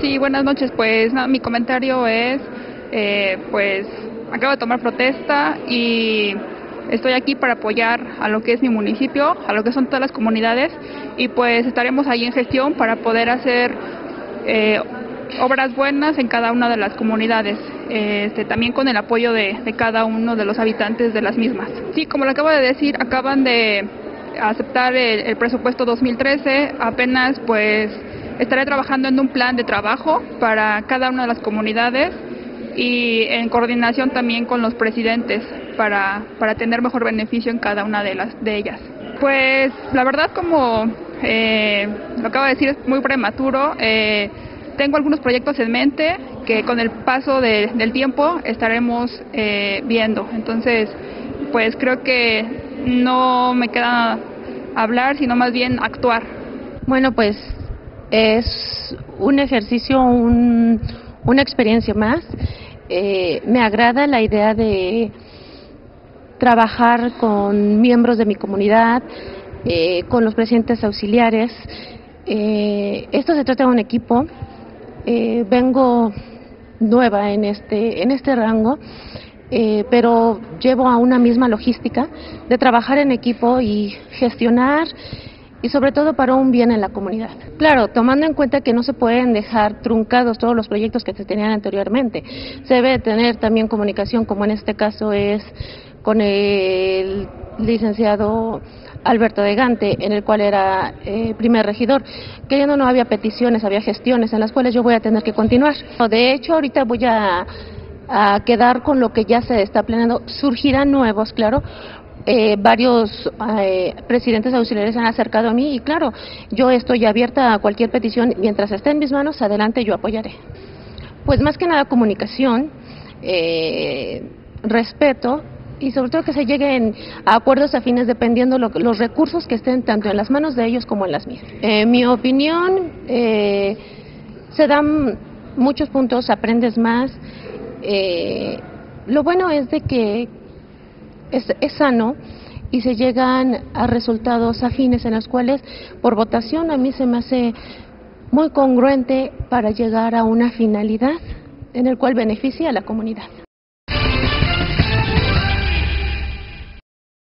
Sí, buenas noches. Pues mi comentario es, pues acabo de tomar protesta y estoy aquí para apoyar a lo que es mi municipio, a lo que son todas las comunidades y pues estaremos ahí en gestión para poder hacer obras buenas en cada una de las comunidades, también con el apoyo de cada uno de los habitantes de las mismas. Sí, como lo acabo de decir, acaban de aceptar el presupuesto 2013, apenas pues estaré trabajando en un plan de trabajo para cada una de las comunidades y en coordinación también con los presidentes para tener mejor beneficio en cada una de ellas. Pues la verdad, como lo acabo de decir, es muy prematuro. Tengo algunos proyectos en mente que con el paso del tiempo estaremos viendo. Entonces, pues creo que no me queda hablar, sino más bien actuar. Bueno, pues es un ejercicio, una experiencia más. Me agrada la idea de trabajar con miembros de mi comunidad, con los presidentes auxiliares. Esto se trata de un equipo. Vengo nueva en este rango, pero llevo a una misma logística de trabajar en equipo y gestionar, y sobre todo para un bien en la comunidad. Claro, tomando en cuenta que no se pueden dejar truncados todos los proyectos que se tenían anteriormente. Se debe tener también comunicación, como en este caso es con el licenciado Alberto de Gante, en el cual era primer regidor. Queriendo no había peticiones, había gestiones en las cuales yo voy a tener que continuar. De hecho, ahorita voy a quedar con lo que ya se está planeando. Surgirán nuevos, claro. Varios presidentes auxiliares se han acercado a mí y claro, yo estoy abierta a cualquier petición. Mientras esté en mis manos, adelante, yo apoyaré. Pues más que nada comunicación, respeto y sobre todo que se lleguen a acuerdos afines dependiendo los recursos que estén tanto en las manos de ellos como en las mías. Mi opinión, se dan muchos puntos, aprendes más. Lo bueno es de que es sano y se llegan a resultados afines en los cuales por votación a mí se me hace muy congruente para llegar a una finalidad en el cual beneficia a la comunidad.